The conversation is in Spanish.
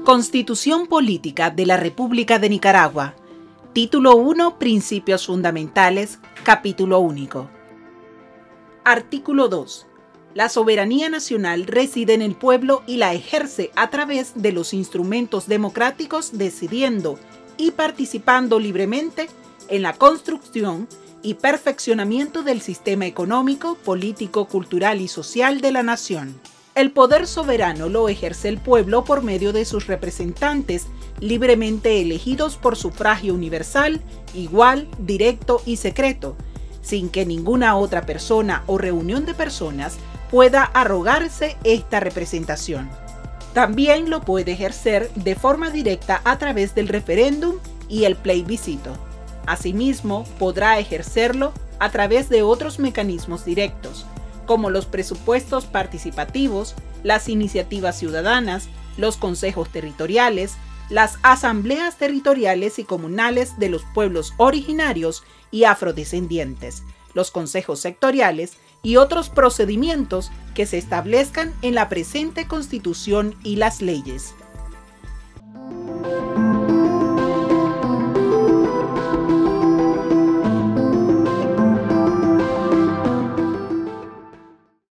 Constitución Política de la República de Nicaragua. Título 1. Principios fundamentales. Capítulo único. Artículo 2. La soberanía nacional reside en el pueblo y la ejerce a través de los instrumentos democráticos, decidiendo y participando libremente en la construcción y perfeccionamiento del sistema económico, político, cultural y social de la nación. El poder soberano lo ejerce el pueblo por medio de sus representantes, libremente elegidos por sufragio universal, igual, directo y secreto, sin que ninguna otra persona o reunión de personas pueda arrogarse esta representación. También lo puede ejercer de forma directa a través del referéndum y el plebiscito. Asimismo, podrá ejercerlo a través de otros mecanismos directos, como los presupuestos participativos, las iniciativas ciudadanas, los consejos territoriales, las asambleas territoriales y comunales de los pueblos originarios y afrodescendientes, los consejos sectoriales y otros procedimientos que se establezcan en la presente Constitución y las leyes.